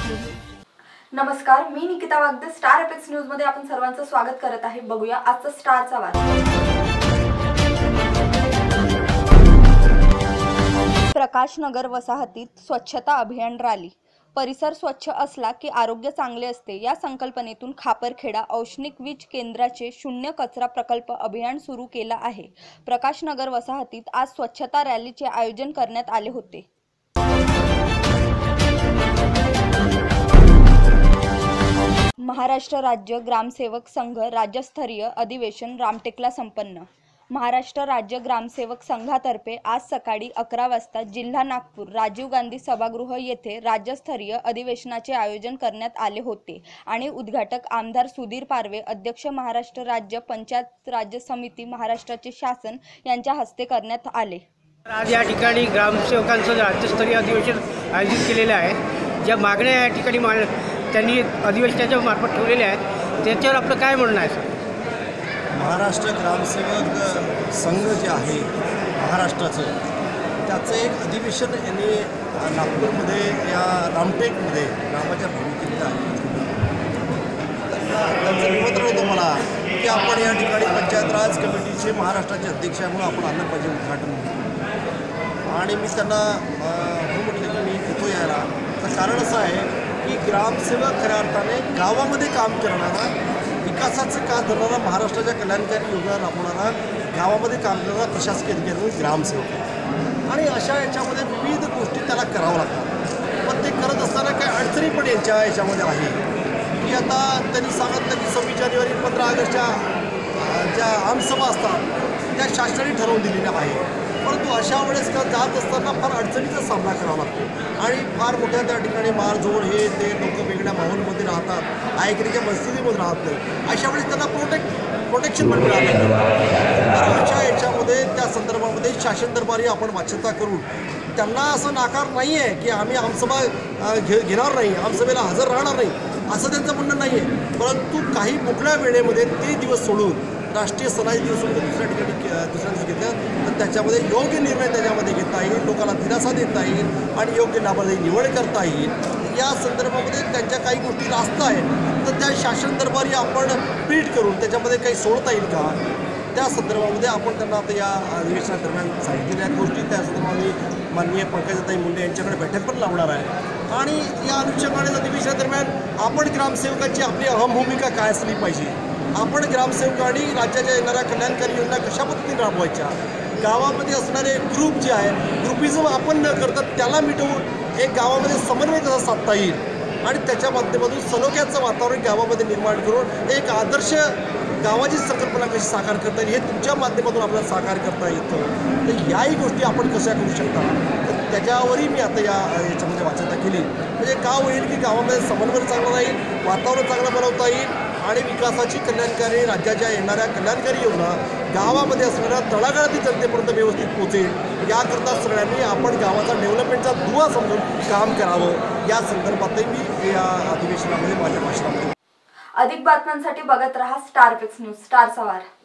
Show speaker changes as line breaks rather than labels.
नमस्कार, मी Nikita Wagde. Star apex news मध्ये आपण सर्वांचं स्वागत करत आहे। बघूया आजचा स्टारचा वार्ता। प्रकाशनगर वसाहतीत स्वच्छता अभियान रॅली। परिसर स्वच्छ असला की आरोग्य चांगले असते या संकल्पनेतून खापरखेडा औष्णिक वीज केंद्राचे शून्य कचरा प्रकल्प अभियान सुरू केला आहे। प्रकाशनगर वसाहतीत आज स्वच्छता रॅलीचे आयोजन करण्यात आले होते। महाराष्ट्र राज्य ग्रामसेवक संघ राज्यस्तरीय अधिवेशन रामटेकला संपन्न। महाराष्ट्र राज्य ग्रामसेवक संघातर्फे आज सकाळी 11 वाजता जिल्हा नागपूर राजीव गांधी सभागृह येथे राज्यस्तरीय अधिवेशनाचे आयोजन करण्यात आले होते आणि उद्घाटक आमदार सुधीर पारवे, अध्यक्ष महाराष्ट्र राज्य पंचायत राज्य समिती महाराष्ट्राचे शासन यांच्या हस्ते करण्यात आले।
आज या ठिकाणी ग्रामसेवकांचं राज्यस्तरीय अधिवेशन आयोजित केलेले आहे। ज्या मागण्या या ठिकाणी त्यांनी अधिवेशनाच्या मार्फत ठेवलेल्या आहेत त्याच्यावर आपलं काय म्हणणं आहे?
महाराष्ट्र ग्रामसेवक संघ जे आहे महाराष्ट्राचं, त्याचं एक अधिवेशन यांनी नागपूरमध्ये या रामटेकमध्ये ग्रामाच्या भूमिकेत आहे। त्यांचं निमंत्रण होतं मला की आपण या ठिकाणी पंचायत राज कमिटीचे महाराष्ट्राचे अध्यक्ष आहे म्हणून आपण आलं पाहिजे उद्घाटन। आणि मी त्यांना हो म्हटलं की मी येतो यायला। तर कारण असं आहे की ग्रामसेवक खऱ्या अर्थाने गावामध्ये काम करणारा, विकासाचं काम करणारा, महाराष्ट्राच्या कल्याणकारी योजना राबवणारा, गावामध्ये काम करणारा प्रशासकीय अधिकारी ग्रामसेवक। आणि अशा याच्यामध्ये विविध गोष्टी त्याला करावं लागतात। पण ते करत असताना काही अडचणी पण याच्यामध्ये आहे की आता त्यांनी सांगितलं की 26 जानेवारी 15 ऑगस्टच्या ज्या आमसभा असतात त्या शासनाने ठरवून दिलेल्या आहे। परंतु अशा वेळेस जात असताना फार अडचणीचा सामना करावा लागतो आणि फार मोठ्या त्या ठिकाणी मारझोड हे ते लोक वेगळ्या माहोलमध्ये राहतात, आयकरीच्या परिस्थितीमध्ये राहत नाही। अशा वेळेस त्यांना प्रोटेक्शन पण मिळालं नाही। तर अशा याच्यामध्ये त्या संदर्भामध्ये शासन दरबारी आपण वाच्यता करून त्यांना असं नाकार नाही आहे की आम्ही आमसभा घेणार नाही, आमसभेला हजर राहणार नाही असं त्यांचं म्हणणं नाही आहे। परंतु काही मोकळ्या वेळेमध्ये ते दिवस सोडून राष्ट्रीय सणाचे दिवस सोडून दुसऱ्या दिवस घेतल्या तर त्याच्यामध्ये योग्य निर्णय त्याच्यामध्ये घेता येईल, लोकांना दिलासा देता येईल आणि योग्य लाभार्थी निवड करता येईल। या संदर्भामध्ये त्यांच्या काही गोष्टी रास्त आहेत तर त्या शासन दरबारी आपण पीठ करून त्याच्यामध्ये काही सोडता येईल का, त्या संदर्भामध्ये आपण त्यांना आता या अधिवेशनादरम्यान सांगितलेल्या गोष्टी त्या संदर्भामध्ये माननीय पंकजाताई मुंडे यांच्याकडे बैठक पण लावणार आहे। आणि या अनुषंगाने अधिवेशनादरम्यान आपण ग्रामसेवकांची आपली अहम भूमिका काय असली पाहिजे, आपण ग्रामसेवकांनी राज्याच्या येणाऱ्या कल्याणकारी योजना कशा पद्धतीने राबवायच्या, गावामध्ये असणारे ग्रुप जे आहे ग्रुपिझम आपण न करता त्याला मिटवून एक गावामध्ये समन्वय कसा साधता येईल आणि त्याच्या माध्यमातून सलोख्याचं वातावरण गावामध्ये निर्माण करून एक आदर्श गावाची संकल्पना कशी साकार करता येईल हे तुमच्या माध्यमातून आपल्याला साकार करता येतं। तर याही गोष्टी आपण कशा करू शकता तर त्याच्यावरही मी आता याच्यामध्ये वाच्यता केली। म्हणजे का होईल की गावामध्ये समन्वय चांगला राहील, वातावरण चांगलं बनवता येईल आणि विकासाची कल्याणकारी राज्याच्या येणाऱ्या कल्याणकारी योजना गावामध्ये असणाऱ्या तळागाळातील जनतेपर्यंत व्यवस्थित पोहोचेल याकरता सगळ्यांनी आपण गावाचा डेव्हलपमेंटचा दुवा समजून काम करावं या संदर्भातही मी या अधिवेशनामध्ये माझ्या भाषणामध्ये।
अधिक बातम्यांसाठी बघत रहा स्टार एपेक्स न्यूज, स्टारचा वार।